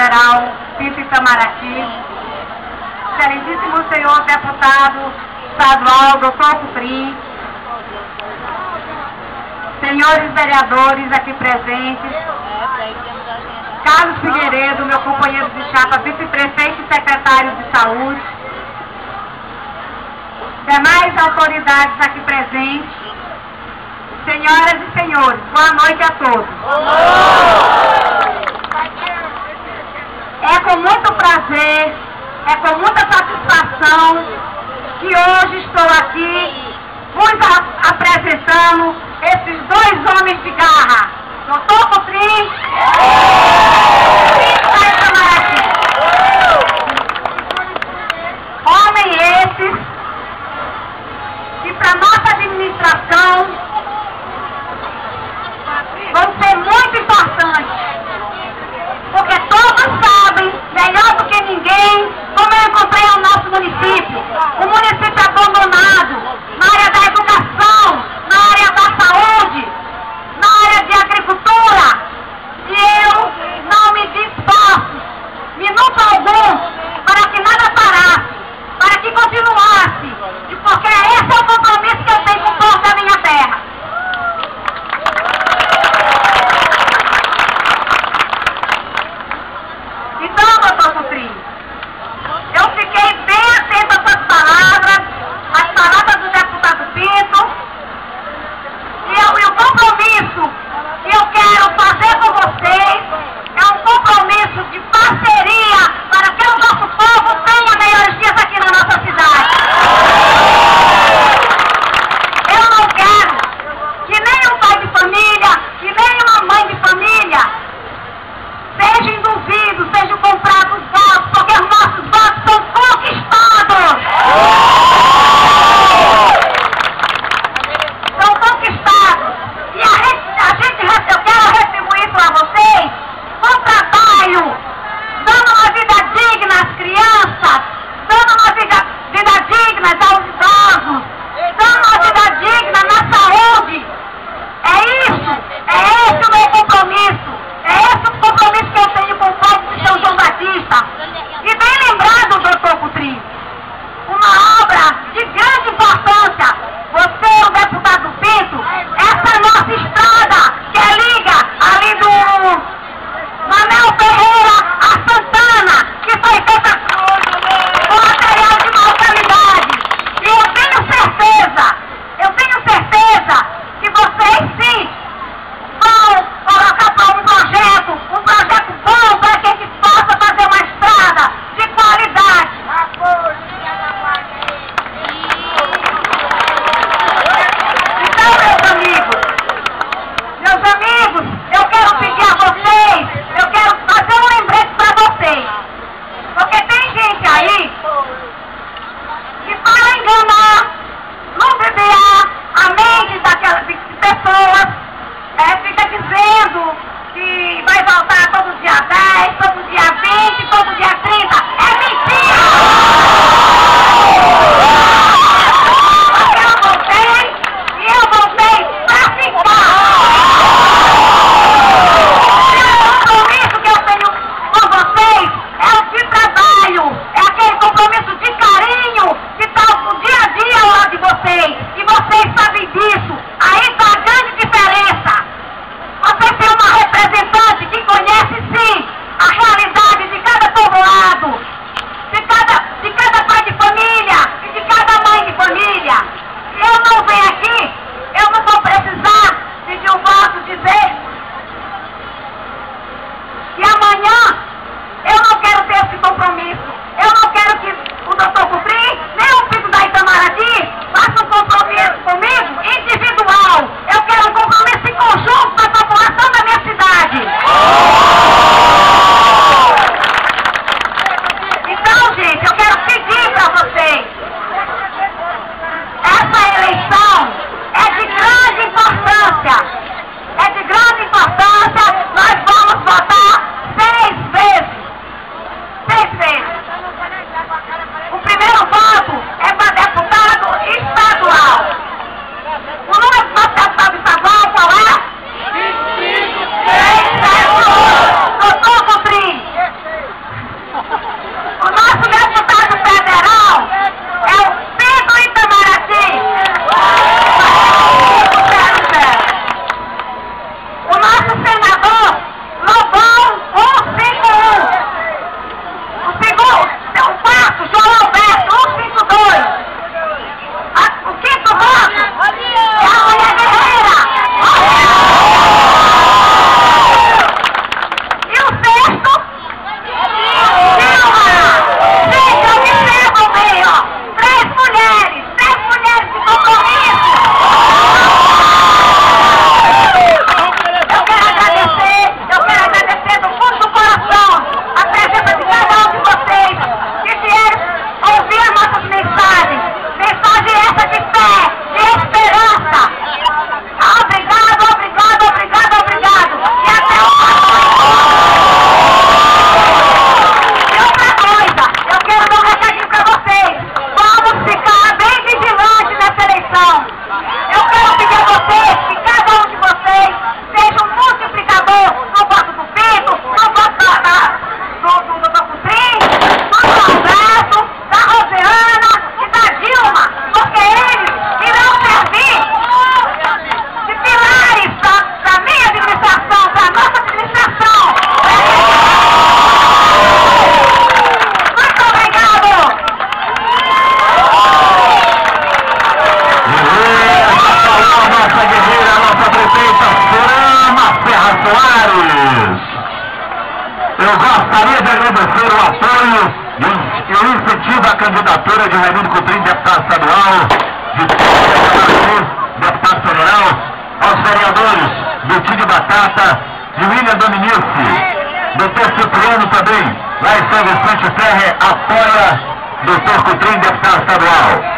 Federal, Pinto Itamaraty, excelentíssimo senhor deputado estadual, doutor Cuprim, senhores vereadores aqui presentes, Carlos Figueiredo, meu companheiro de chapa, vice-prefeito e secretário de saúde, demais autoridades aqui presentes, senhoras e senhores, boa noite a todos. É com muito prazer, é com muita satisfação que hoje estou aqui vos apresentando esses dois homens de garra, doutor Cuprim e Itamaraty. Homens esses que para nossa administração vão ser muito importantes, porque todos sabem, melhor do que ninguém, como eu encontrei o nosso município, um município abandonado, na área da educação, na área da saúde, na área de agricultura, e eu não me disposto, minuto algum, para que nada parasse, para que continuasse, porque esse é o compromisso que eu tenho com o povo da minha terra. Então, doutor Cuprim, eu fiquei bem atenta às suas palavras, as palavras do deputado Pinto, e o compromisso que eu quero fazer com vocês é um compromisso de parceria para que o nosso povo tenha melhores dias aqui na nossa cidade. Eu não quero que nem um pai de família, que nem uma mãe de família sejam induzidos, sejam comprados votos, porque os nossos votos são conquistados. São conquistados. E eu quero retribuir para vocês com trabalho, dando uma vida digna às crianças, dando uma vida digna aos idosos, dando uma vida digna na saúde. É esse o meu compromisso. É esse o compromisso que eu tenho com o povo de São João Batista. E bem lembrado, doutor Cuprim, uma obra de grande importância. Você, o deputado Pinto, essa nossa estrada que liga ali do Manel Ferreira a Santana, que foi feita com material de má qualidade. E eu tenho certeza que vocês sim vão colocar para um projeto bom para que a gente possa fazer uma estrada de qualidade. Então, meus amigos, eu quero pedir a vocês, eu quero fazer um lembrete para vocês, porque tem gente aí que para enganar, ludibriar a mente daquelas pessoas, fica dizendo que vai voltar todo dia 10, todo dia 20, todo dia 30. É mentira! Porque eu voltei para ficar. O compromisso que eu tenho com vocês é o de trabalho, é aquele compromisso de carinho que está no dia a dia ao lado de vocês. E vocês sabem disso. Aí está a grande diferença. Você tem uma representante que conhece sim a realidade de cada povoado, de cada pai de família e de cada mãe de família. Eu não venho aqui, eu não vou precisar pedir um voto dizer que amanhã eu não quero ter esse compromisso. Eu não quero que o doutor Cuprim, nem o Pinto da Itamaraty, faça um compromisso comigo individual. Eu quero um compromisso em conjunto com a população da minha cidade. Então, gente, eu quero pedir para vocês, essa eleição é de grande importância. É de grande importância. Nós vamos votar 6 vezes. 6 vezes. O primeiro voto é para deputado estadual. O número do nosso deputado estadual qual é? 25. Doutor Cuprim, candidatura de Raimundo Coutrinho, deputado estadual, de deputado federal, aos vereadores do Tio de Batata, de William Dominici, Dr. Cipriano também, lá em São Vicente Ferre, apoia Dr. Coutrinho, deputado estadual.